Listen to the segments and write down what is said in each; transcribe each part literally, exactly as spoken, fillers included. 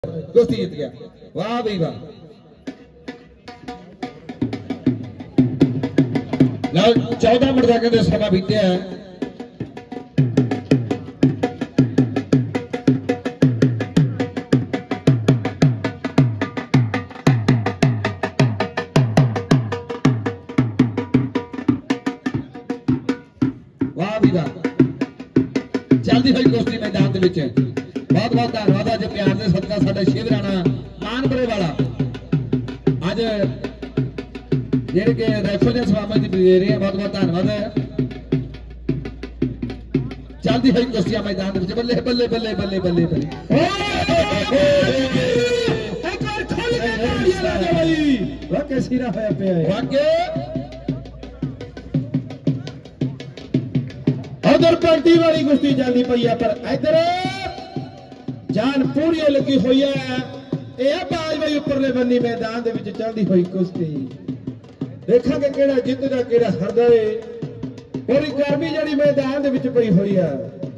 कुश्ती जीत गया। वाह भाई वाह। चौदह मिनट का कहते समा बीते है। वाह भी वाह। चलती हुई कुश्ती मैदान के बहुत बहुत धन्यवाद अज प्यार के सदका साडा शिव राणा मानपुरे वाला अज जेडे के रैफल ने सवामा जी दे रहे हैं। बहुत बहुत धन्यवाद। चलती हुई कुश्तियां मैदान में बल्ले बल्ले बल्ले बल्ले बल्ले बल्ले उधर पेंटी वाली कुश्ती चलती पई है पर इधर जान पूरी लगी हुई है। यह बाज भाई उपरले बन्नी मैदान दे विच चलती हुई कुश्ती देखा कि केड़ा जितदा केड़ा हरदा है। पूरी गर्मी जड़ी मैदान दे विच पई हुई है।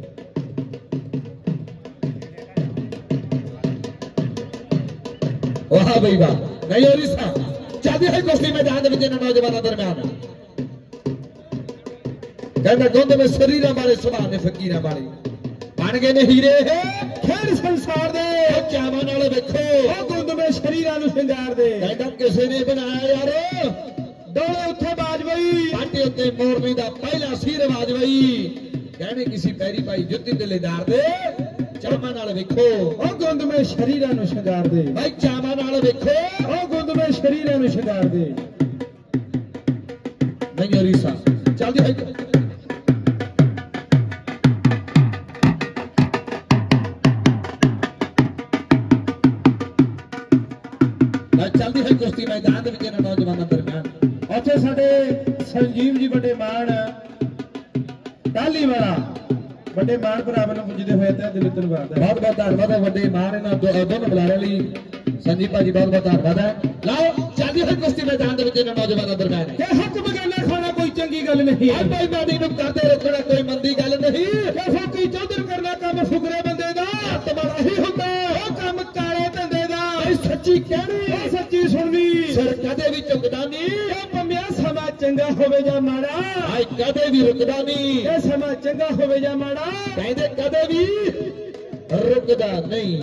वाह भाई वाह। नहीं हो रही चलती हुई कुश्ती मैदान दे विच नौजवानों दरम्यान कहना गुंद में शरीर वाले सुभाने फकीर वाले बन गए ने हीरे है खेल संसार दे चावां नाल वेखो गुंद में शरीरां नूं शिंगार दे कहना किसी ने बनाया यार डोले उत्थे बाजवई पाटे उत्ते मोरनी दा पहला सिर बाजवई कहने किसी पैरी पाई जुत्ती दिलेदार दे चावां नाल वेखो ओ गुंद में शरीरां नूं शिंगार दे भाई चावां नाल वेखो ओ गुंद में शरीरां नूं शिंगार दे। नहीं हो रीसा चलदी है चलती है कुश्ती मैदान नौजवानों दरम्यान उत्थे साडे संजीव जी बड़े मान टाली वाला बड़े मान भरा वालों पुजदे हुए दिल धन्यवाद। बहुत बहुत धन्यवाद है बड़े मान इन्होंने दोनों बुलारे लिए संजीव भाजी बहुत बहुत धन्यवाद है। लाओ चलती है कुश्ती मैदान नौजवानों दरम्यान हुक्म करना खाना कोई चंगी गल नहीं भाई मैदी करते रोकना कोई मंदी गल नहीं कोई चौधर करना काम फुकरे बंदे दा तुम्हारा ही होता काम काले धंधे दा सच्ची कहनी सच्ची सुननी सिर कदे भी झुकदा नहीं मम्मिया समा चंगा होवे जा माड़ा भाई कदे भी रुकदा नहीं ये समा चंगा होवे जा माड़ा कहते कदे भी रुकदा नहीं।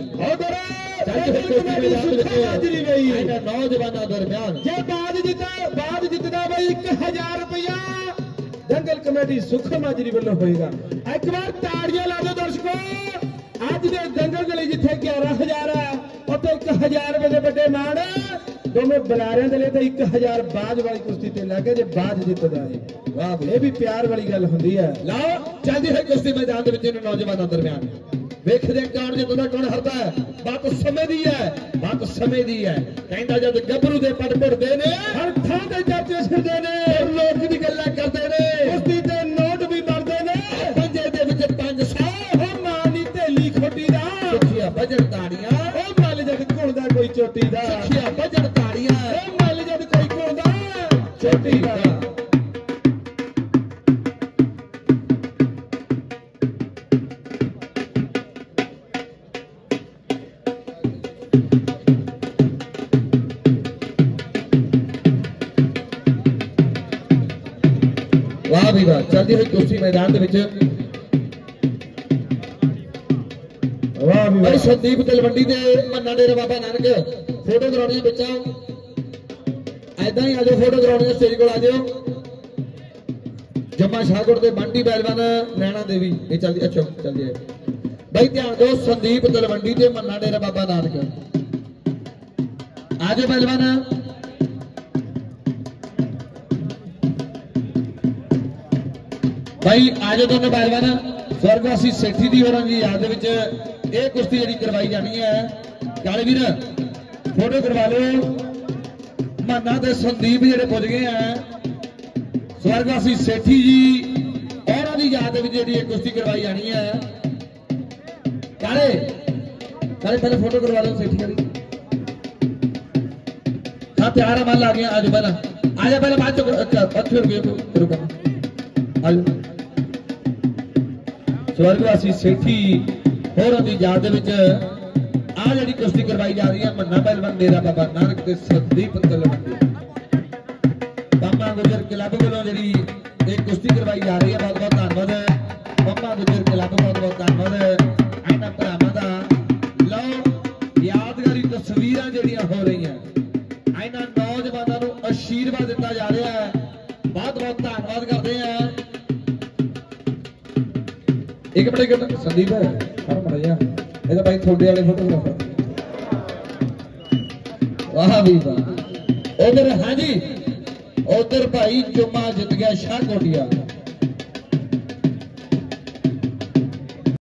नौजवानों दरम्यान जे बाज जिता बाज जितदा भाई एक हजार रुपया दंगल कमेटी सुख माजरी वालों होएगा। एक बार ताड़ियां ला दो दर्शकों अज दे दंगल के लिए जिथे ग्यारह हजार है उत्थे एक हजार रुपए बड़े मान दोनों बुलारियां दे लिए एक हजार बाज वाली कुश्ती ते लगे जे बाज जितदा है। वाह ये भी प्यार वाली गल हुंदी है। लाओ चलदी है कुश्ती मैदान दे विच नौजवानों दरम्यान वेखदे कौन जितदा कौन हरदा है। बात समय दी है बात समय दी है कहंदा जद गबरू दे पट पड़दे ने हर थां ते चर्चे छिड़दे ने लोक दी गल्लां करदे ने कुश्ती ते नोट भी मरदे ने पंजे दे विच पंज सौ ओ मानी ढेली खोटी दा सुखिया भजन ताड़ियां ओ मल जद घुलदा कोई चोटी दा सुखिया भजन ताड़ियां ओ मल जद कोई घुलदा चोटी दा। वाह भी वाह। चलती हुई कुश्ती मैदान भाई संदीप तलवंडी के मन्ना डेरा बाबा नानक फोटो करानी बच्चा ऐदा ही आज फोटो करानी स्टेज को आ जाओ। जम्मा शाहकोट के बंटी पहलवान नैना देवी ये चलती अच्छा चलती है भाई ध्यान दो संदीप तलवंडी के मन्ना डेरा बाबा नानक आज पहलवान भाई आज दोनों पहलवान स्वर्गवासी सेठी दी होरां दी याद विच ये कुश्ती जी करवाई जानी है। काले वीर फोटो करवा लो मन्ना ते संदीप जेडे पुज गए हैं स्वर्गवासी सेठी जी और दी याद विच जी कुश्ती करवाई जानी है। काले काले पहले फोटो करवा लो सेठी वाली हाँ प्यार है मान ला गया आज पहला आजा पहले बाद अच्छे रुपये आज स्वर्गवासी सेठी होरां दी याद विच आ जी कुश्ती करवाई जा रही है मन्ना पहलवान मेरा बाबा नानक ते संदीप तलवंडी बाबा गुजर क्लब वालों जी एक कुश्ती करवाई जा रही है। बहुत बहुत धन्यवाद बाबा गुजर क्लब, बहुत बहुत धन्यवाद इन्हां भरावां दा। लो यादगारी तस्वीरां जिहड़ियां हो रही हैं इन्हां नौजवानों नूं आशीर्वाद दिता जा रहा है। बहुत बहुत धन्यवाद करते हैं। एक मिनट संदीप है हर मरिया ਇਹਦਾ ਭਾਈ ਤੁਹਾਡੇ ਵਾਲੇ ਫੋਟੋਗ੍ਰਾਫਰ ਵਾਹ ਵੀ ਵਾਹ। ਉਧਰ ਹਾਂਜੀ ਉਧਰ ਭਾਈ ਜੁਮਾ ਜਿੱਤ ਗਿਆ ਸ਼ਾਹ ਕੋਟੀਆ।